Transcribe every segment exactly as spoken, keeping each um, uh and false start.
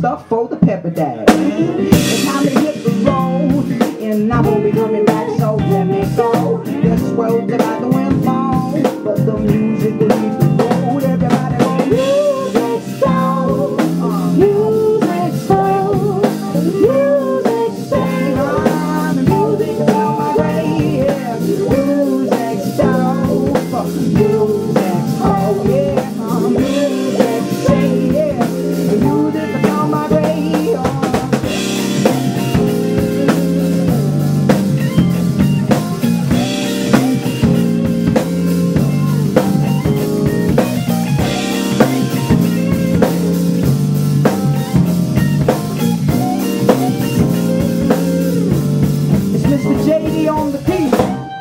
stuff for the pepper dad. It's time to hit the road, and I won't be coming back, so let me go. This world's about the wind blown, but the music will leave the road. Everybody go, music soul, uh, music soul, music soul. I'm the music on my way, yeah. Music soul, music soul, yeah. Uh, music say, yeah. Music on my way, uh. Mister J D on the beat.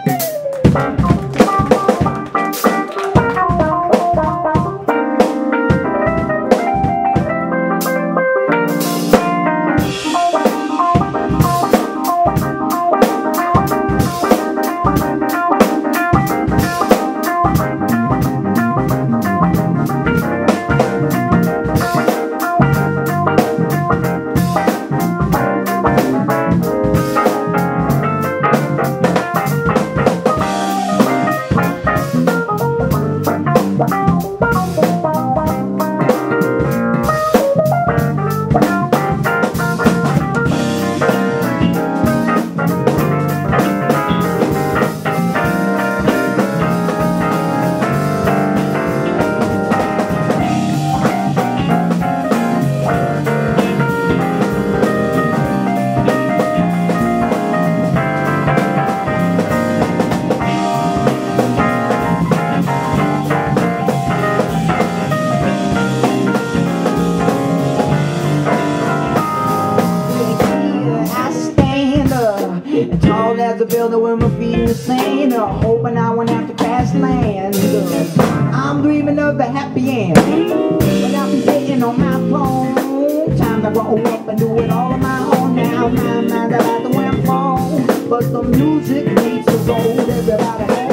Tall as a building with my feet in the sand, uh, hoping I won't have to pass land. Uh, I'm dreaming of a happy end, but I'll be sitting on my throne. Time to grow up and do it all on my own. Now my mind's about to went wrong, but the music needs to go. Everybody.